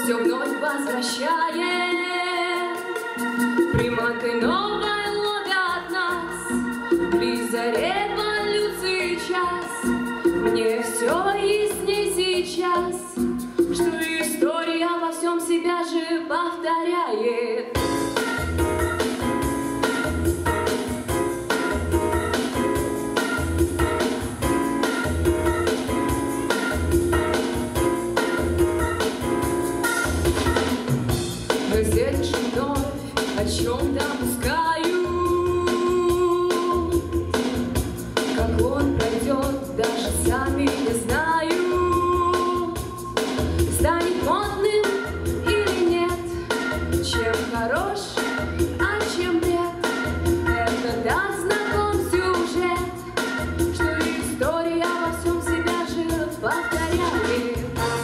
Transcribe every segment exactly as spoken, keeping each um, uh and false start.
все вновь возвращает. Приманкой новой ловят нас, при заре революции час. Мне все ясней сейчас, что история во всем себя же повторяет. Где лишь вновь о чем-то пускаю, как он пройдет, даже сами не знаю. Станет модным или нет, чем хорош, а чем бред. Это даст знаком сюжет, что история во всем себя же повторяет.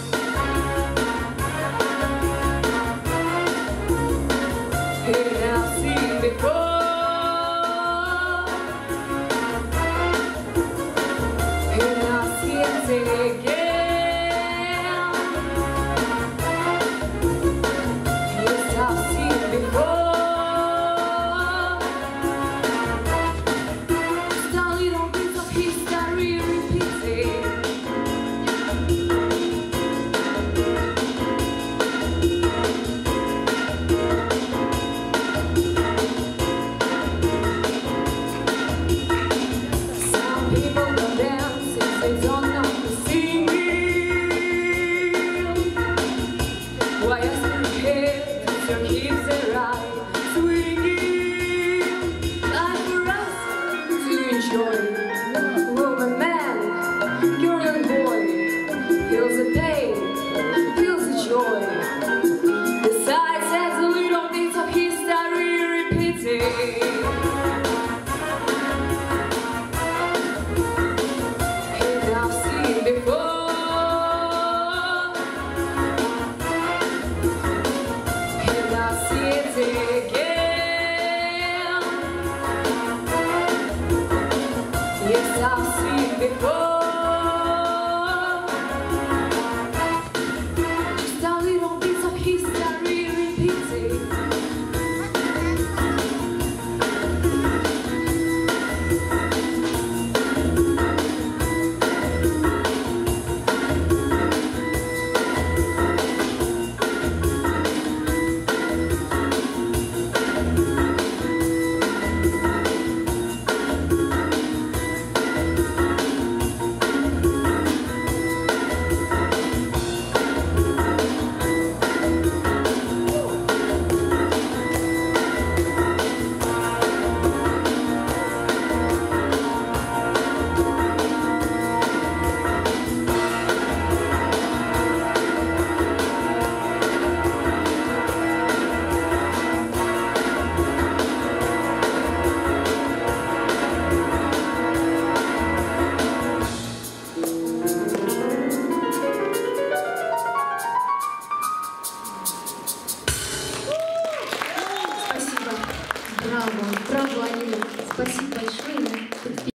Woman, man, girl and boy, feels the pain, feels the joy. Besides, as a little bit of history repeating. And I've seen before, and I see it again. Yes, I've seen before.